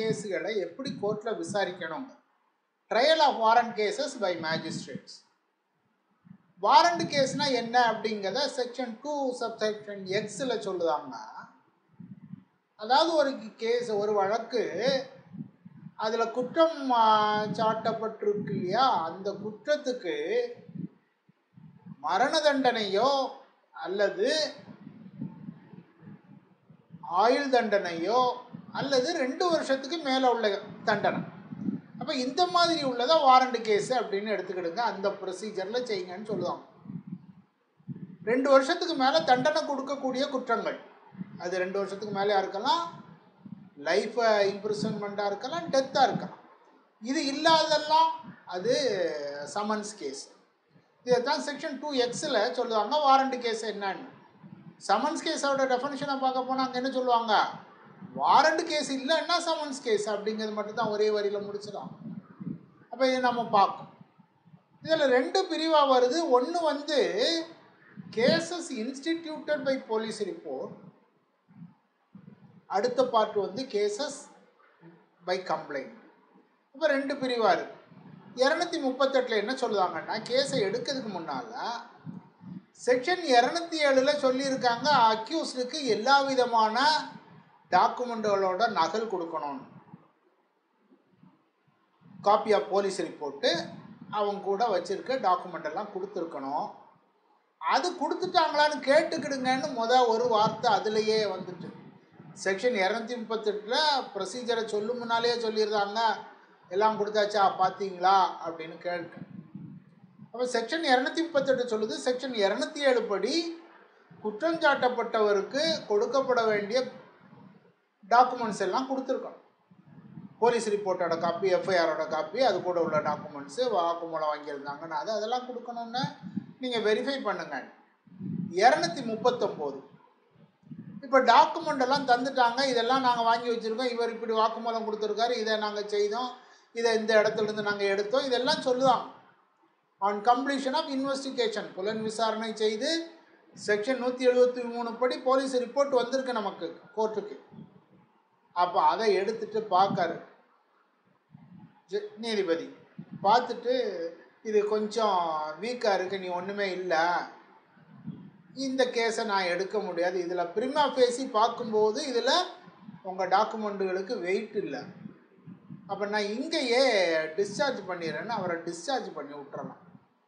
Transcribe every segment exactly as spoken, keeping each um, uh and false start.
கேஸுகளை எப்படி கோர்ட்டில் விசாரிக்கணுங்க. Trial of warrant cases by magistrates. Warrant கேஸ்னா என்ன அப்படிங்கிறத செக்ஷன் டூ சப்செக்ஷன் எக்ஸில் சொல்லுதாங்க. அதாவது ஒரு கேஸ், ஒரு வழக்கு, அதில் குற்றம் சாட்டப்பட்டிருக்கு இல்லையா, அந்த குற்றத்துக்கு மரண தண்டனையோ அல்லது ஆயுள் தண்டனையோ அல்லது ரெண்டு வருஷத்துக்கு மேலே உள்ள தண்டனை. அப்போ இந்த மாதிரி உள்ளதா வாரண்ட் கேஸு அப்படின்னு எடுத்துக்கிடுங்க. அந்த ப்ரொசீஜரில் செய்யுங்கன்னு சொல்லுவாங்க. ரெண்டு வருஷத்துக்கு மேலே தண்டனை கொடுக்கக்கூடிய குற்றங்கள், அது ரெண்டு வருஷத்துக்கு மேலே இருக்கலாம், லைஃப் இம்ப்ரிசன்மெண்ட்டாக இருக்கலாம், டெத்தாக இருக்கலாம். இது இல்லாதெல்லாம் அது சமன்ஸ் கேஸ். இதை தான் செக்ஷன் டூ எக்ஸில் சொல்லுவாங்க வாரண்ட் கேஸ் என்னன்னு. சமன்ஸ் கேஸோட டெஃபனிஷனை பார்க்க போனால் அங்கே என்ன சொல்லுவாங்க, வாரண்ட் கேஸ் இல்லைன்னா சமன்ஸ் கேஸ் அப்படிங்கிறது மட்டும்தான் ஒரே வரியில் முடிச்சிடலாம். அப்போ இதை நம்ம பார்க்கணும். இதில் ரெண்டு பிரிவாக வருது. ஒன்று வந்து cases instituted by police report, அடுத்த பார்ட் வந்து கேசஸ் பை கம்ப்ளைண்ட். இப்போ ரெண்டு பிரிவாக இருக்குது. இரநூத்தி முப்பத்தெட்டில் என்ன சொல்லுவாங்கன்னா, கேஸை எடுக்கிறதுக்கு முன்னால் செக்ஷன் இரநூத்தி ஏழில் சொல்லியிருக்காங்க அக்யூஸ்டுக்கு எல்லா விதமான டாக்குமெண்ட்டுகளோட நகல் கொடுக்கணும்னு. காப்பி ஆஃப் போலீஸ் ரிப்போர்ட்டு அவங்க கூட வச்சுருக்க டாக்குமெண்ட் எல்லாம் கொடுத்துருக்கணும். அது கொடுத்துட்டாங்களான்னு கேட்டுக்கிடுங்கன்னு மொதல் ஒரு வார்த்தை அதுலேயே வந்துட்டு. செக்ஷன் இரநூத்தி முப்பத்தெட்டில் ப்ரொசீஜரை சொல்லும் முன்னாலே சொல்லியிருந்தாங்க எல்லாம் கொடுத்தாச்சா பார்த்தீங்களா அப்படின்னு கேட்க. அப்போ செக்ஷன் இரநூத்தி முப்பத்தெட்டு சொல்லுது, செக்ஷன் இரநூத்தி ஏழு படி குற்றம் சாட்டப்பட்டவருக்கு கொடுக்கப்பட வேண்டிய டாக்குமெண்ட்ஸ் எல்லாம் கொடுத்துருக்கணும். போலீஸ் ரிப்போர்ட்டோட காப்பி, எஃப்ஐஆரோட காப்பி, அது கூட உள்ள டாக்குமெண்ட்ஸு, வாக்குமூலம் வாங்கியிருந்தாங்கன்னா அது அதெல்லாம் கொடுக்கணுன்னு நீங்கள் வெரிஃபை பண்ணுங்க. இரநூத்தி முப்பத்தொம்போது இப்போ டாக்குமெண்ட் எல்லாம் தந்துட்டாங்க, இதெல்லாம் நாங்கள் வாங்கி வச்சுருக்கோம், இவர் இப்படி வாக்குமூலம் கொடுத்துருக்காரு, இதை நாங்கள் செய்தோம், இதை இந்த இடத்துலேருந்து நாங்கள் எடுத்தோம், இதெல்லாம் சொல்லுவாங்க. ஆன் கம்ப்ளீஷன் ஆஃப் இன்வெஸ்டிகேஷன், புலன் விசாரணை செய்து செக்ஷன் நூற்றி எழுபத்தி மூணு படி போலீஸ் ரிப்போர்ட் வந்திருக்கு நமக்கு கோர்ட்டுக்கு. அப்போ அதை எடுத்துட்டு பார்க்காரு நீதிபதி. பார்த்துட்டு இது கொஞ்சம் வீக்காக இருக்குது, நீ ஒன்றுமே இல்லை, இந்த கேஸை நான் எடுக்க முடியாது, இதில் பிரிமா பேசி பார்க்கும்போது இதில் உங்கள் டாக்குமெண்ட்டுகளுக்கு வெயிட் இல்லை, அப்போ நான் இங்கேயே டிஸ்சார்ஜ் பண்ணிடுறேன்னு அவரை டிஸ்சார்ஜ் பண்ணி விட்டுறலாம்.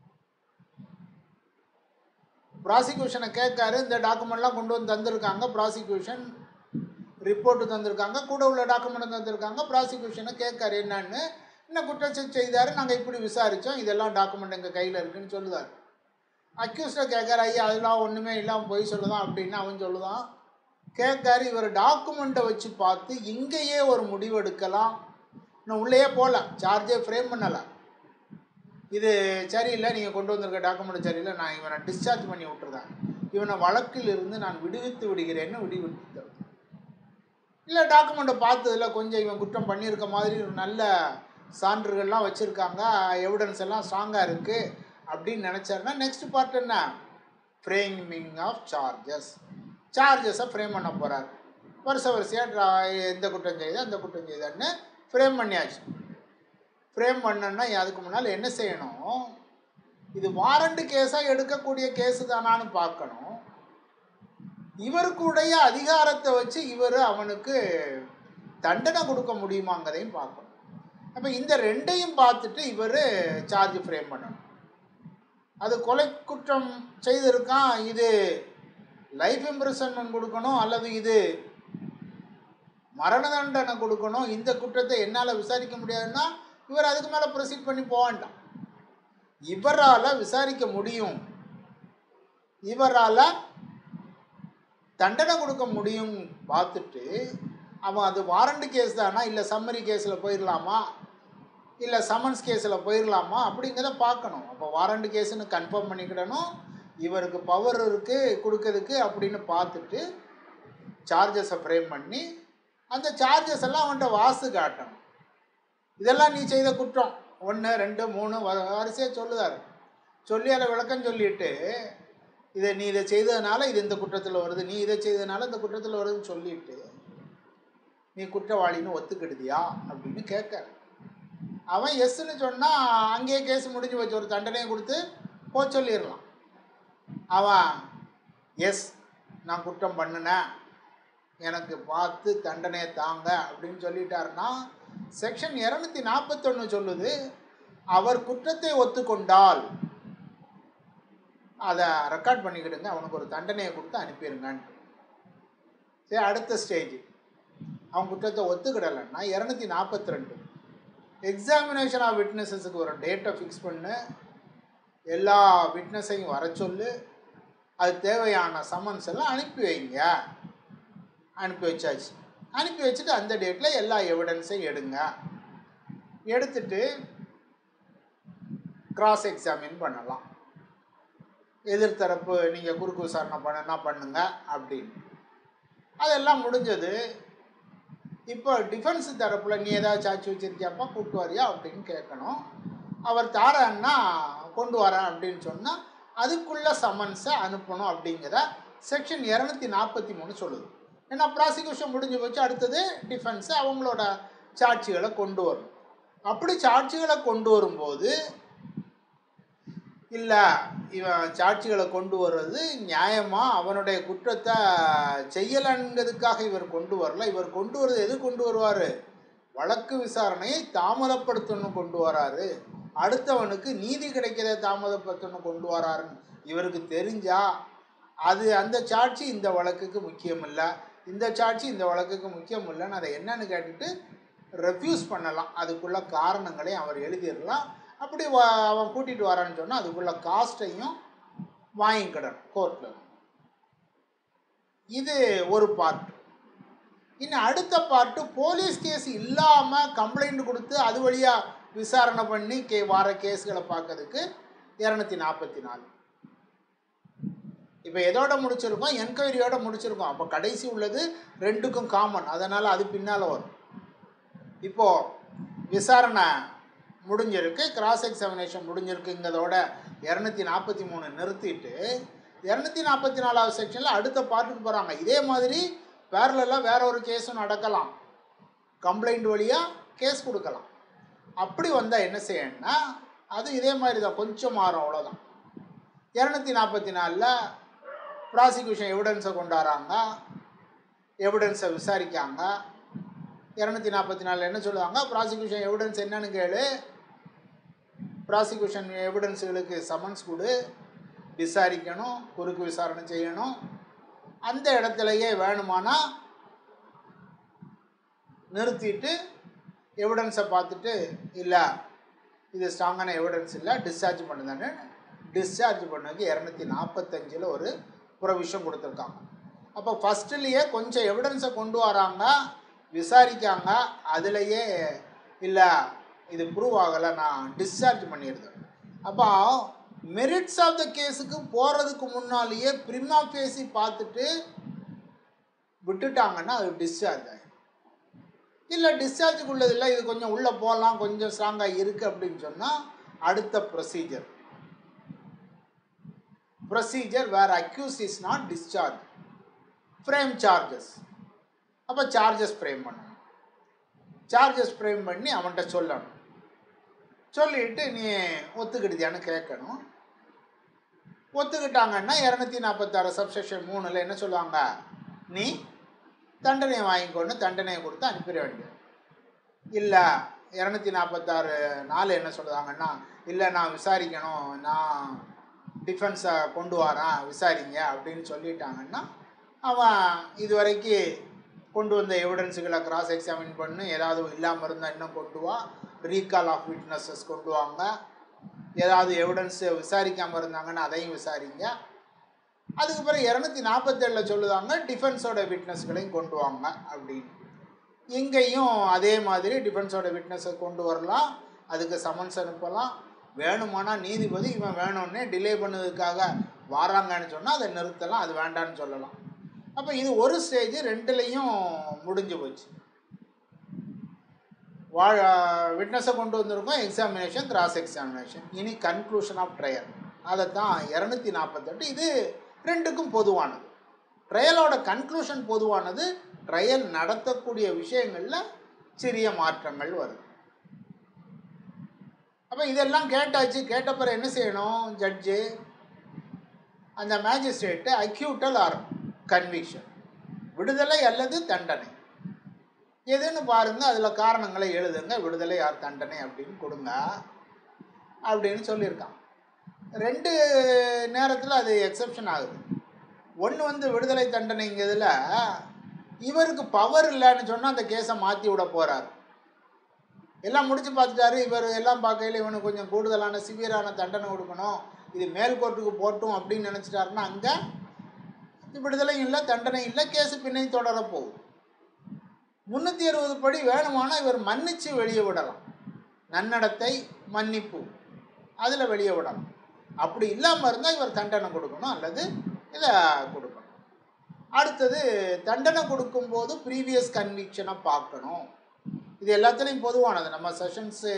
ப்ராசிக்யூஷனை கேட்காரு, இந்த டாக்குமெண்ட்லாம் கொண்டு வந்து தந்திருக்காங்க, ப்ராசிக்யூஷன் ரிப்போர்ட்டு தந்திருக்காங்க, கூட உள்ள டாக்குமெண்ட் தந்திருக்காங்க. ப்ராசிக்யூஷனை கேட்காரு என்னன்னு, இன்னும் குற்றச்சாட்டு செய்தார், நாங்கள் இப்படி விசாரித்தோம், இதெல்லாம் டாக்குமெண்ட் எங்கள் கையில் இருக்குதுன்னு சொல்லுவார். அக்யூஸ்டை கேட்காரு, ஐயா அதெல்லாம் ஒன்றுமே இல்லாமல் போய் சொல்லுதான் அப்படின்னு அவன் சொல்லுதான். கேட்காரு, இவர் டாக்குமெண்ட்டை வச்சு பார்த்து இங்கேயே ஒரு முடிவு எடுக்கலாம், இன்னும் உள்ளேயே போகலாம், சார்ஜே ஃப்ரேம் பண்ணலை, இது சரியில்லை, நீங்கள் கொண்டு வந்திருக்க டாக்குமெண்ட் சரியில்லை, நான் இவனை டிஸ்சார்ஜ் பண்ணி விட்டுருந்தேன், இவனை வழக்கில் இருந்து நான் விடுவித்து விடுகிறேன்னு விடுவித்து. இல்லை டாக்குமெண்ட்டை பார்த்ததில் கொஞ்சம் இவன் குற்றம் பண்ணியிருக்க மாதிரி நல்ல சான்றுகள்லாம் வச்சுருக்காங்க, எவிடன்ஸ் எல்லாம் ஸ்ட்ராங்காக இருக்குது அப்படின்னு நினச்சாருன்னா நெக்ஸ்ட் பார்ட் என்ன, ஃப்ரேமிங் ஆஃப் சார்ஜஸ். சார்ஜஸை ஃப்ரேம் பண்ண போகிறார். வருஷ வரிசையாக எந்த குற்றம் செய்யுது அந்த குற்றம் செய்தான்னு ஃப்ரேம் பண்ணியாச்சு. ஃப்ரேம் பண்ணன்னா அதுக்கு முன்னால் என்ன செய்யணும், இது வாரண்ட் கேஸாக எடுக்கக்கூடிய கேஸு தானான்னு பார்க்கணும். இவருக்குடைய அதிகாரத்தை வச்சு இவர் அவனுக்கு தண்டனை கொடுக்க முடியுமாங்கிறதையும் பார்க்கணும். அப்போ இந்த ரெண்டையும் பார்த்துட்டு இவர் சார்ஜ் ஃப்ரேம் பண்ணணும். அது கொலை குற்றம் செய்திருக்கான், இது லைஃப் இம்ப்ரிசன்மெண்ட் கொடுக்கணும் அல்லது இது மரண தண்டனை கொடுக்கணும், இந்த குற்றத்தை என்னால் விசாரிக்க முடியாதுன்னா இவர் அதுக்கு மேலே ப்ரொசீட் பண்ணி போவான்டான். இவரால் விசாரிக்க முடியும், இவரால் தண்டனை கொடுக்க முடியும் பார்த்துட்டு அவன் அது வாரண்ட் கேஸ் தானா இல்லை சம்மரி கேஸில் போயிடலாமா இல்லை சமன்ஸ் கேஸில் போயிடலாமா அப்படிங்கிறத பார்க்கணும். அப்போ வாரண்ட் கேஸுன்னு கன்ஃபார்ம் பண்ணிக்கிடணும், இவருக்கு பவர் இருக்குது கொடுக்கறதுக்கு அப்படின்னு பார்த்துட்டு சார்ஜஸை ஃப்ரேம் பண்ணி அந்த சார்ஜஸ் எல்லாம் அவன்கிட்ட வாசு காட்டணும். இதெல்லாம் நீ செய்த குற்றம் ஒன்று ரெண்டு மூணு வரிசையாக சொல்லுதார். சொல்லி அதை விளக்கம் சொல்லிட்டு இதை நீ இதை செய்ததுனால இது இந்த குற்றத்தில் வருது, நீ இதை செய்ததுனால இந்த குற்றத்தில் வருதுன்னு சொல்லிட்டு நீ குற்றவாளின்னு ஒத்துக்கிடுதியா அப்படின்னு கேட்க. அவன் எஸ்ன்னு சொன்னால் அங்கேயே கேஸ் முடிஞ்சு வச்சு ஒரு தண்டனையை கொடுத்து போ சொல்லிடலாம். அவன் எஸ் நான் குற்றம் பண்ணினேன், எனக்கு பார்த்து தண்டனையை தாங்க அப்படின்னு சொல்லிட்டாருன்னா செக்ஷன் இரநூத்தி நாற்பத்தொன்று சொல்லுது, அவர் குற்றத்தை ஒத்துக்கொண்டால் அதை ரெக்கார்ட் பண்ணிக்கிடுங்க, அவனுக்கு ஒரு தண்டனையை கொடுத்து அனுப்பிடுங்கன்ட்டு. சரி, அடுத்த ஸ்டேஜ் அவன் குற்றத்தை ஒத்துக்கிடலைன்னா இரநூத்தி நாற்பத்தி ரெண்டு எக்ஸாமினேஷன் ஆஃப் விட்னஸஸுக்கு ஒரு டேட்டை ஃபிக்ஸ் பண்ணு, எல்லா விட்னஸையும் வர சொல்லு, அது தேவையான சம்மன்ஸ் எல்லாம் அனுப்பி வைங்க. அனுப்பி வச்சாச்சு. அனுப்பி வச்சுட்டு அந்த டேட்டில் எல்லா எவிடன்ஸையும் எடுங்க. எடுத்துட்டு கிராஸ் எக்ஸாமின் பண்ணலாம். எதிர்த்தரப்பு நீங்கள் குறுக்கு விசாரணை பண்ணனா பண்ணுங்க அப்படின்னு. அதெல்லாம் முடிஞ்சது. இப்போ டிஃபென்ஸ் தரப்பில் நீ ஏதாவது சாட்சி வச்சுருக்கியாப்பா கூப்பிட்டு வரியா அப்படின்னு கேட்கணும். அவர் தாரன்னா கொண்டு வரேன் அப்படின்னு சொன்னால் அதுக்குள்ள சம்மன்ஸை அனுப்பணும் அப்படிங்கிற செக்ஷன் இரநூத்தி நாற்பத்தி மூணு சொல்லுது. ஏன்னா ப்ராசிக்யூஷன் முடிஞ்சு போச்சு, அடுத்தது டிஃபென்ஸு அவங்களோட சாட்சிகளை கொண்டு வரணும். அப்படி சாட்சிகளை கொண்டு வரும்போது இல்லை இவன் சாட்சிகளை கொண்டு வர்றது நியாயமாக அவனுடைய குற்றத்தை செய்யலைங்கிறதுக்காக இவர் கொண்டு வரல, இவர் கொண்டு வர்றது எது கொண்டு வருவார், வழக்கு விசாரணையை தாமதப்படுத்தணும் கொண்டு வராரு, அடுத்தவனுக்கு நீதி கிடைக்கிறத தாமதப்படுத்தணும் கொண்டு வராருன்னு இவருக்கு தெரிஞ்சா அது அந்த சாட்சி இந்த வழக்குக்கு முக்கியம் இல்லை, இந்த சாட்சி இந்த வழக்குக்கு முக்கியம் இல்லைன்னு அதை என்னன்னு கேட்டுட்டு ரெஃப்யூஸ் பண்ணலாம். அதுக்குள்ள காரணங்களை அவர் எழுதிடலாம். அப்படி அவன் கூட்டிகிட்டு வரான்னு சொன்னால் அதுக்குள்ள காஸ்ட்டையும் வாங்கிக்கிடணும் கோர்ட்டில். இது ஒரு பார்ட். இன்னும் அடுத்த பார்ட்டு போலீஸ் கேஸ் இல்லாமல் கம்ப்ளைண்ட் கொடுத்து அது வழியாக விசாரணை பண்ணி கே வர கேஸ்களை பார்க்கறதுக்கு இரநூத்தி நாற்பத்தி நாலு. இப்போ எதோட முடிச்சிருக்கோம், என்கொயரியோட முடிச்சிருக்கோம். அப்போ கடைசி உள்ளது ரெண்டுக்கும் காமன், அதனால் அது பின்னால் வரும். இப்போது விசாரணை முடிஞ்சிருக்கு, கிராஸ் எக்ஸாமினேஷன் முடிஞ்சிருக்குங்கிறதோட இரநூத்தி நாற்பத்தி மூணு நிறுத்திட்டு இரநூத்தி நாற்பத்தி நாலாவது செக்ஷனில் அடுத்த பார்ட்டுக்கு போகிறாங்க. இதே மாதிரி பேரலெல்லாம் வேற ஒரு கேஸும் நடக்கலாம், கம்ப்ளைண்ட் வழியாக கேஸ் கொடுக்கலாம். அப்படி வந்தால் என்ன செய்யணும்னா அது இதே மாதிரி தான், கொஞ்சம் மாறும், அவ்வளோதான். இரநூத்தி நாற்பத்தி நாலில் ப்ராசிக்யூஷன் எவிடன்ஸை கொண்டாடுறாங்க, எவிடன்ஸை விசாரிக்காங்க. இரநூத்தி நாற்பத்தி நாலில் என்ன சொல்லுவாங்க, ப்ராசிக்யூஷன் எவிடன்ஸ் என்னன்னு கேளு, ப்ராசிக்யூஷன் எவிடன்ஸுகளுக்கு சமன்ஸ் கொடு, விசாரிக்கணும், குறுக்கு விசாரணை செய்யணும். அந்த இடத்துலையே வேணுமானா நிறுத்திட்டு எவிடன்ஸை பார்த்துட்டு இல்லை இது ஸ்ட்ராங்கான எவிடன்ஸ் இல்லை டிஸ்சார்ஜ் பண்ணுதானே, டிஸ்சார்ஜ் பண்ணதுக்கு இரநூத்தி நாற்பத்தஞ்சில் ஒரு ப்ரொவிஷன் கொடுத்துருக்காங்க. அப்போ ஃபஸ்ட்டுலேயே கொஞ்சம் எவிடன்ஸை கொண்டு வராங்க, விசாரிக்காங்க, அதுலேயே இல்லை இது ப்ரூவ் ஆகலை நான் டிஸ்சார்ஜ் பண்ணிடுது. அப்போ மெரிட்ஸ் ஆஃப் த கேஸுக்கு போகிறதுக்கு முன்னாலேயே பிரிமா ஃபேஸி பார்த்துட்டு விட்டுட்டாங்கன்னா அது டிஸ்சார்ஜ் ஆகிடும். இல்லை டிஸ்சார்ஜுக்கு உள்ளது இல்லை, இது கொஞ்சம் உள்ளே போகலாம், கொஞ்சம் ஸ்ட்ராங்காக இருக்குது அப்படின்னு சொன்னால் அடுத்த procedure procedure where accused is not discharge, frame charges. அப்போ சார்ஜஸ் ஃப்ரேம் பண்ணணும், சார்ஜஸ் ஃப்ரேம் பண்ணி அவன்கிட்ட சொல்லணும், சொல்லிவிட்டு நீ ஒத்துக்கிடுதியான்னு கேட்கணும். ஒத்துக்கிட்டாங்கன்னா இரநூத்தி நாற்பத்தாறு சப்செக்ஷன் மூணில் என்ன சொல்லுவாங்க, நீ தண்டனையை வாங்கிக்கொண்டு தண்டனையை கொடுத்து அனுப்பிட வேண்டியது. இல்லை இரநூத்தி நாற்பத்தாறு நாலு என்ன சொல்லுவாங்கன்னா, இல்லை நான் விசாரிக்கணும், நான் டிஃபென்ஸை கொண்டு வரேன் விசாரிங்க அப்படின்னு சொல்லிட்டாங்கன்னா அவன் இதுவரைக்கும் கொண்டு வந்த எவிடன்ஸுகளை கிராஸ் எக்ஸாமின் பண்ணு, ஏதாவது இல்லாமல் இருந்தால் இன்னும் கொண்டு வா, ரீகால் ஆஃப் விட்னஸஸ் கொண்டு வாங்க, ஏதாவது எவிடன்ஸு விசாரிக்காமல் இருந்தாங்கன்னா அதையும் விசாரிங்க. அதுக்கு பிறகு இரநூத்தி நாற்பத்தேழில் சொல்லுவாங்க டிஃபென்ஸோட விட்னஸ்களையும் கொண்டு வாங்க அப்படின்னு. இங்கேயும் அதே மாதிரி டிஃபென்ஸோட விட்னஸை கொண்டு வரலாம், அதுக்கு சமன்ஸ் அனுப்பலாம். வேணுமானா நீதிபதி இவன் வேணும்னே டிலே பண்ணதுக்காக வராங்கன்னு சொன்னால் அதை நிறுத்தலாம், அது வேண்டான்னு சொல்லலாம். அப்போ இது ஒரு ஸ்டேஜ், ரெண்டுலேயும் முடிஞ்சு போச்சு. வா விட்னஸை கொண்டு வந்திருக்கோம், எக்ஸாமினேஷன், கிராஸ் எக்ஸாமினேஷன். இனி கன்க்ளூஷன் ஆஃப் ட்ரையல், அதை தான் இரநூத்தி நாற்பத்தெட்டு. இது ரெண்டுக்கும் பொதுவானது. ட்ரையலோட கன்க்ளூஷன் பொதுவானது, ட்ரையல் நடத்தக்கூடிய விஷயங்களில் சிறிய மாற்றங்கள் வருது. அப்போ இதெல்லாம் கேட்டாச்சு. கேட்ட பிறகு என்ன செய்யணும்? ஜட்ஜு அந்த மேஜிஸ்ட்ரேட்டு அக்யூட்டல் ஆர் கன்விக்ஷன், விடுதலை அல்லது தண்டனை எதுன்னு பாருங்கள், அதில் காரணங்களை எழுதுங்க, விடுதலை ஆர் தண்டனை அப்படின்னு கொடுங்க அப்படின்னு சொல்லியிருக்கான். ரெண்டு நேரத்தில் அது எக்ஸப்ஷன் ஆகுது. ஒன்று வந்து விடுதலை தண்டனைங்கிறதுல இவருக்கு பவர் இல்லைன்னு சொன்னால் அந்த கேஸை மாற்றி விட போகிறார். எல்லாம் முடிச்சு பார்த்துட்டாரு, இவர் எல்லாம் பார்க்கையில் இவனுக்கு கொஞ்சம் கூடுதலான சிவியரான தண்டனை கொடுக்கணும், இது மேல் கோர்ட்டுக்கு போட்டும் அப்படின்னு நினச்சிட்டாருன்னா அங்கே விடுதலையும் இல்லை தண்டனையும் இல்லை, கேஸு பின்னை தொடர போகும். முந்நூற்றி அறுபது படி வேணுமானால் இவர் மன்னித்து வெளியே விடலாம், நன்னடத்தை மன்னிப்பு அதில் வெளியே விடலாம். அப்படி இல்லாமல் இருந்தால் இவர் தண்டனை கொடுக்கணும் அல்லது இதை கொடுக்கணும். அடுத்தது தண்டனை கொடுக்கும்போது ப்ரீவியஸ் கன்விக்ஷனை பார்க்கணும். இது எல்லாத்துலேயும் பொதுவானது. நம்ம செஷன்ஸு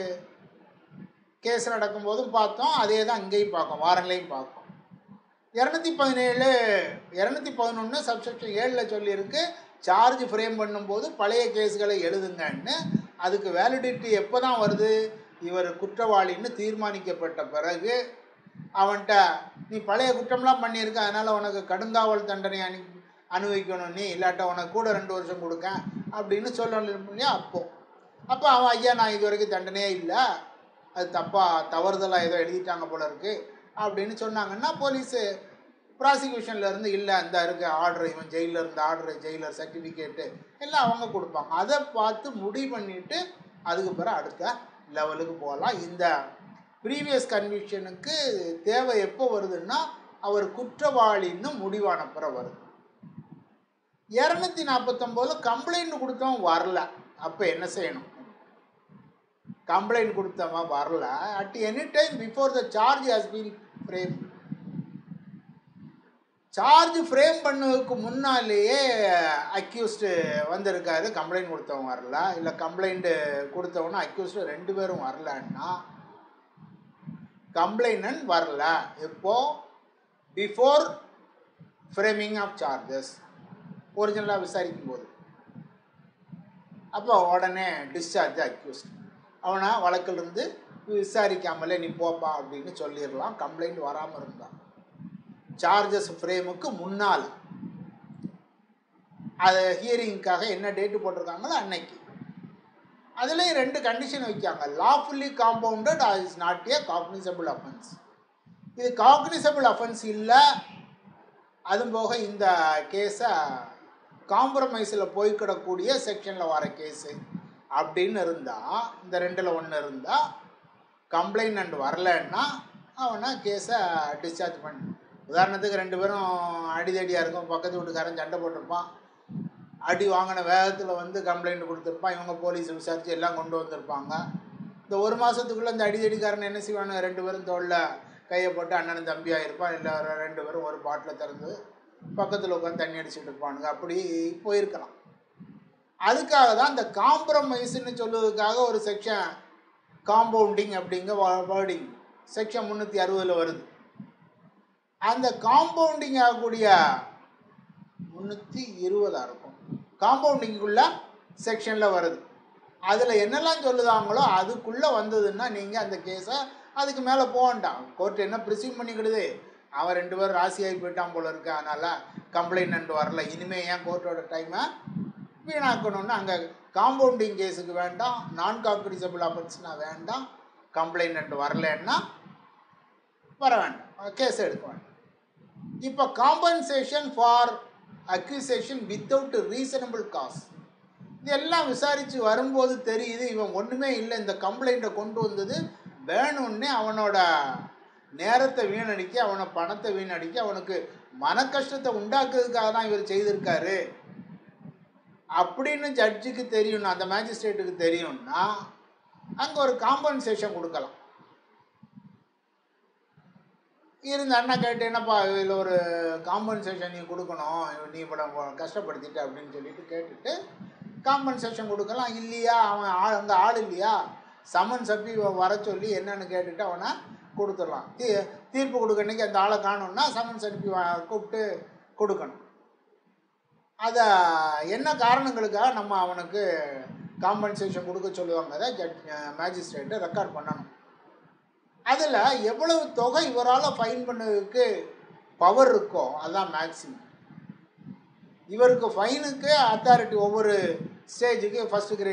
கேஸ் நடக்கும்போதும் பார்த்தோம், அதே தான் இங்கேயும் பார்க்கும், வாரங்களையும் பார்க்கும். இரநூத்தி பதினேழு இரநூத்தி பதினொன்று சப்செக்ஷன் ஏழில் சொல்லியிருக்கு, சார்ஜ் ஃப்ரேம் பண்ணும்போது பழைய கேஸுகளை எழுதுங்கன்னு. அதுக்கு வேலிடிட்டி எப்போ தான் வருது? இவர் குற்றவாளின்னு தீர்மானிக்கப்பட்ட பிறகு அவன்கிட்ட நீ பழைய குற்றம்லாம் பண்ணியிருக்க, அதனால் உனக்கு கடுங்காவல் தண்டனை அனு அனுபவிக்கணும் நீ, இல்லாட்ட உனக்கு கூட ரெண்டு வருஷம் கொடுக்க அப்படின்னு சொல்லணும் இல்லையா? அப்போ அப்போ அவன் ஐயா நான் இது வரைக்கும் தண்டனையே இல்லை, அது தப்பாக தவறுதலாக ஏதோ எழுதிட்டாங்க போல இருக்குது அப்படின்னு சொன்னாங்கன்னா போலீஸு ப்ராசிக்யூஷன்லேருந்து இல்லை அந்த இருக்க ஆர்டர், இவன் ஜெயிலில் இருந்த ஆர்டரு, ஜெயிலர் சர்டிஃபிகேட்டு எல்லாம் அவங்க கொடுப்பாங்க. அதை பார்த்து முடிவு பண்ணிவிட்டு அதுக்கு பிறகு அடுத்த லெவலுக்கு போகலாம். இந்த ப்ரீவியஸ் கன்விக்ஷனுக்கு தேவை எப்போ வருதுன்னா அவர் குற்றவாளின்னு முடிவான பிறகு வருது. இரநூத்தி நாற்பத்தொம்போதில் கம்ப்ளைண்ட் கொடுத்தவன் வரல, அப்போ என்ன செய்யணும்? கம்ப்ளைண்ட் கொடுத்தவன் வரல, at any time before the charge has been frame. Charge frame பண்ணதுக்கு முன்னாலேயே அக்யூஸ்டு வந்திருக்காரு, கம்ப்ளைண்ட் கொடுத்தவன் வரல, இல்லை கம்ப்ளைண்ட்டு கொடுத்தவனும் அக்யூஸ்டு ரெண்டு பேரும் வரலன்னா கம்ப்ளைனன்ட் வரல. எப்போ? பிஃபோர் ஃப்ரேமிங் ஆஃப் சார்ஜஸ், ஒரிஜினலாக விசாரிக்கும் போது. அப்போ உடனே டிஸ்சார்ஜ் அக்யூஸ்ட், அவனை வழக்கிலிருந்து விசாரிக்காமலே நீ போப்பா அப்படின்னு சொல்லிடலாம், கம்ப்ளைண்ட் வராமல் இருந்தான். சார்ஜஸ் ஃப்ரேமுக்கு முன்னால் அது ஹியரிங்காக என்ன டேட்டு போட்டிருக்காங்களோ அன்னைக்கு. அதுலேயும் ரெண்டு கண்டிஷன் வைக்காங்க, lawfully compounded is not a cognizable offence. இது காக்னிசபிள் அஃபென்ஸ் இல்லை, அதுவும் போக இந்த கேஸை காம்ப்ரமைஸில் போய்க்கிடக்கூடிய செக்ஷனில் வர கேஸு அப்படின்னு இருந்தால், இந்த ரெண்டில் ஒன்று இருந்தால் கம்ப்ளைண்ட் வரலன்னா அவனை கேஸை டிஸ்சார்ஜ் பண்ணி. உதாரணத்துக்கு ரெண்டு பேரும் அடிதடியாக இருக்கும், பக்கத்து வீட்டுக்காரன் சண்டை போட்டிருப்பான், அடி வாங்கின வேகத்தில் வந்து கம்ப்ளைண்ட் கொடுத்துருப்பான், இவங்க போலீஸ் விசாரித்து எல்லாம் கொண்டு வந்திருப்பாங்க. இந்த ஒரு மாதத்துக்குள்ளே இந்த அடிதடிக்காரன் என்ன செய்வானுங்க, ரெண்டு பேரும் தோளில் கையை போட்டு அண்ணன் தம்பியாக இருப்பான், இல்லை ரெண்டு பேரும் ஒரு பாட்டில் திறந்து பக்கத்தில் உட்காந்து தண்ணி அடிச்சுட்டு இருப்பானுங்க, அப்படி போயிருக்கலாம். அதுக்காக தான் இந்த காம்ப்ரமைஸ்ன்னு சொல்லுவதுக்காக ஒரு செக்ஷன் காம்பவுண்டிங் அப்படிங்க வேர்டிங் செக்ஷன் முந்நூற்றி அறுபதில் வருது. அந்த காம்பவுண்டிங் ஆகக்கூடிய முந்நூற்றி இருபதாக இருக்கும், காம்பவுண்டிங்குள்ள செக்ஷனில் வருது. அதில் என்னெல்லாம் சொல்லுதாங்களோ அதுக்குள்ளே வந்ததுன்னா நீங்கள் அந்த கேஸை அதுக்கு மேலே போகண்டாம். கோர்ட் என்ன ப்ரிசீவ் பண்ணிக்கிடுது, அவன் ரெண்டு பேரும் ராசியாகி போயிட்டான் போல இருக்கு, அதனால் கம்ப்ளைண்ட் வரல, இனிமேல் ஏன் கோர்ட்டோட டைமை வீணாக்கணும்னு அங்கே காம்பவுண்டிங் கேஸுக்கு வேண்டாம், நான் காக்னிசபிள் அஃபென்ஸ்னால் வேண்டாம், கம்ப்ளைண்ட் வரலன்னா வர வேண்டாம், கேஸ் எடுக்க வேண்டாம். இப்போ compensation for accusation without reasonable cause, இதெல்லாம் விசாரித்து வரும்போது தெரியுது இவன் ஒன்றுமே இல்லை, இந்த கம்ப்ளைண்ட்டை கொண்டு வந்தது வேணும்னே அவனோட நேரத்தை வீணடிக்க, அவனை பணத்தை வீணடிக்க, அவனுக்கு மன கஷ்டத்தை உண்டாக்குறதுக்காக தான் இவர் செய்திருக்காரு அப்படின்னு ஜட்ஜுக்கு தெரியணும், அந்த மேஜிஸ்ட்ரேட்டுக்கு தெரியும்னா அங்கே ஒரு காம்பன்சேஷன் கொடுக்கலாம். இருந்த அண்ணா கேட்டு என்னப்பா இதில் ஒரு காம்பன்சேஷன் நீ கொடுக்கணும், நீ இப்போ கஷ்டப்படுத்திட்ட அப்படின்னு சொல்லிட்டு கேட்டுட்டு காம்பன்சேஷன் கொடுக்கலாம். இல்லையா அவன் ஆள் அங்கே ஆள் இல்லையா, சமன்ஸ் அப்பி வர சொல்லி என்னன்னு கேட்டுட்டு அவனை கொடுத்துடலாம். தீ தீர்ப்பு கொடுக்க அன்றைக்கி அந்த ஆளை காணும்னா சமன்ஸ் அனுப்பி கூப்பிட்டு கொடுக்கணும். அதை என்ன காரணங்களுக்காக நம்ம அவனுக்கு காம்பன்சேஷன் கொடுக்க சொல்லுவாங்க, அதை ஜட்ஜ் மேஜிஸ்ட்ரேட்டு ரெக்கார்ட் பண்ணணும். அதில் எவ்வளவு தொகை இவரால் ஃபைன் பண்ணதுக்கு பவர் இருக்கோ அதுதான் மேக்ஸிமம். இவருக்கு ஃபைனுக்கு அத்தாரிட்டி ஒவ்வொரு ஸ்டேஜுக்கு ஃபஸ்ட்டு கிரே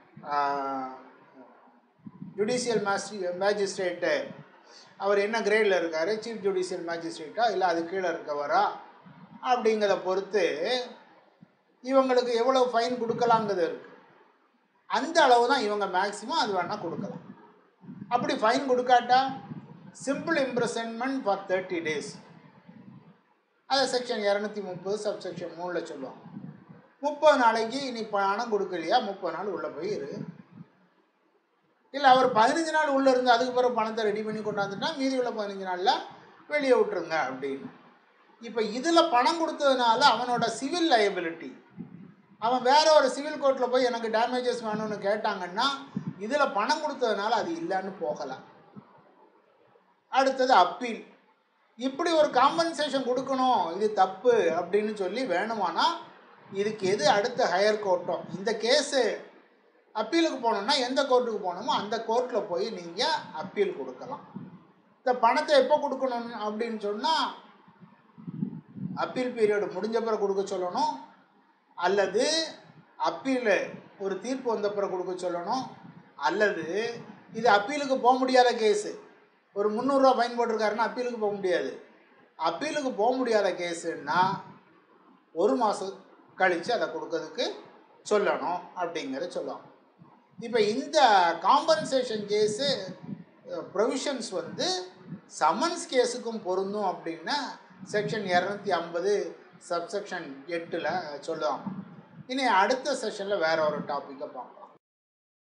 ஜுடிஷியல் மாஸ்டி மேஜிஸ்ட்ரேட்டு அவர் என்ன கிரேடில் இருக்கார், சீஃப் ஜுடிஷியல் மேஜிஸ்ட்ரேட்டா இல்லை அது கீழே இருக்கவரா அப்படிங்கிறத பொறுத்து இவங்களுக்கு எவ்வளோ ஃபைன் கொடுக்கலாங்கிறது இருக்குது. அந்த அளவு தான் இவங்க மேக்ஸிமம் அது வேணால் கொடுக்கலாம். அப்படி ஃபைன் கொடுக்காட்டா simple imprisonment for thirty days, அதை செக்ஷன் இரநூத்தி முப்பது சப் செக்ஷன் மூணில் சொல்லுவாங்க. முப்பது நாளைக்கு நீ பணம் கொடுக்கலையா முப்பது நாள் உள்ளே போய் இரு. இல்லை அவர் பதினஞ்சு நாள் உள்ளே இருந்து அதுக்கு பிறகு பணத்தை ரெடி பண்ணி கொண்டாந்துட்டா மீதி உள்ள பதினஞ்சு நாளில் வெளியே விட்டுருங்க அப்படின்னு. இப்போ இதில் பணம் கொடுத்ததுனால அவனோட சிவில் லயபிலிட்டி, அவன் வேற ஒரு சிவில் கோர்ட்டில் போய் எனக்கு டேமேஜஸ் வேணும்னு கேட்டாங்கன்னா இதில் பணம் கொடுத்ததுனால அது இல்லைன்னு போகலாம். அடுத்தது அப்பீல். இப்படி ஒரு காம்பன்சேஷன் கொடுக்கணும், இது தப்பு அப்படின்னு சொல்லி வேணுமானா இதுக்கு எது அடுத்த ஹையர் கோர்ட்டோ, இந்த கேஸு அப்பீலுக்கு போகணுன்னா எந்த கோர்ட்டுக்கு போகணுமோ அந்த கோர்ட்டில் போய் நீங்கள் அப்பீல் கொடுக்கலாம். இந்த பணத்தை எப்போ கொடுக்கணும் அப்படின்னு சொன்னால் அப்பீல் பீரியடு முடிஞ்ச பிறகு கொடுக்க சொல்லணும், அல்லது அப்பீல் ஒரு தீர்ப்பு வந்த பிறகு கொடுக்க சொல்லணும், அல்லது இது அப்பீலுக்கு போக முடியாத கேஸு, ஒரு முந்நூறுரூவா ஃபைன் போட்டிருக்காருன்னா அப்பீலுக்கு போக முடியாது. அப்பீலுக்கு போக முடியாத கேஸுன்னா ஒரு மாதம் கழித்து அதை கொடுக்கறதுக்கு சொல்லணும் அப்படிங்கிறத சொல்லுவாங்க. இப்போ இந்த காம்பன்சேஷன் கேஸு ப்ரொவிஷன்ஸ் வந்து சமன்ஸ் கேஸுக்கும் பொருந்தும் அப்படின்னா செக்ஷன் இரநூத்தி ஐம்பது சப்செக்ஷன் எட்டில் சொல்லுவாங்க. இனி அடுத்த செஷனில் வேறு ஒரு டாப்பிக்கை பார்க்கலாம்.